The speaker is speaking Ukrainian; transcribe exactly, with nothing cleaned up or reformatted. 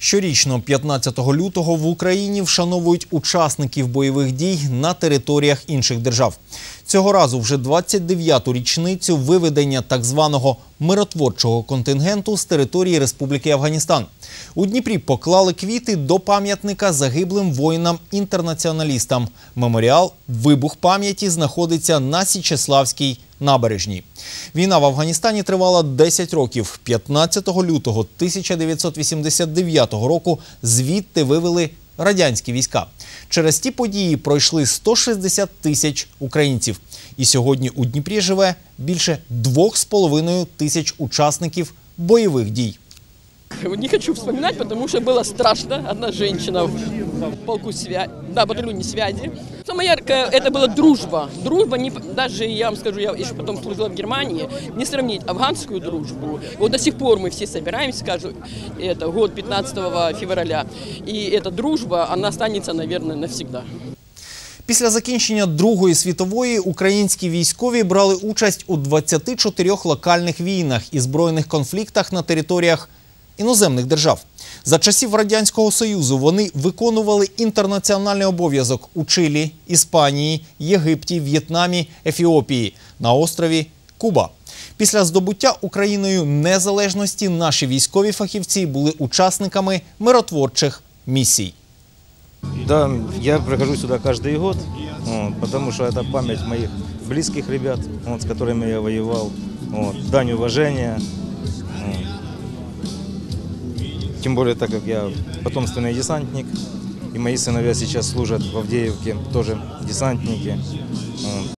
Щорічно, п'ятнадцятого лютого, в Україні вшановують учасників бойових дій на територіях інших держав. Цього разу вже двадцять дев'яту річницю виведення так званого миротворчого контингенту з території Республіки Афганістан. У Дніпрі поклали квіти до пам'ятника загиблим воїнам-інтернаціоналістам. Меморіал «Вибух пам'яті» знаходиться на Січеславській набережній. Війна в Афганістані тривала десять років. п'ятнадцятого лютого тисяча дев'ятсот вісімдесят дев'ятого року звідти вивели радянські війська. Через ті події пройшли сто шістдесят тисяч українців. І сьогодні у Дніпрі живе більше двох з половиною тисяч учасників бойових дій. Не хочу вспоминать, потому что было страшно. Одна женщина в полку связи, да, батальоне связи. Самое яркое – это была дружба. Дружба, не, даже я вам скажу, я еще потом служила в Германии, не сравнить афганскую дружбу. Вот до сих пор мы все собираемся, скажу, это год пятнадцатого февраля. И эта дружба, она останется, наверное, навсегда. Після закінчення Другої світової українські військові брали участь у двадцяти чотирьох локальних війнах і збройних конфліктах на територіях іноземних держав. За часів Радянського Союзу вони виконували інтернаціональний обов'язок у Чилі, Іспанії, Єгипті, В'єтнамі, Ефіопії, на острові Куба. Після здобуття Україною незалежності наші військові фахівці були учасниками миротворчих місій. Да, я прихожу сюда каждый год, вот, потому что это память моих близких ребят, вот, с которыми я воевал, вот, дань уважения. Вот. Тем более, так как я потомственный десантник, и мои сыновья сейчас служат в Авдеевке, тоже десантники. Вот.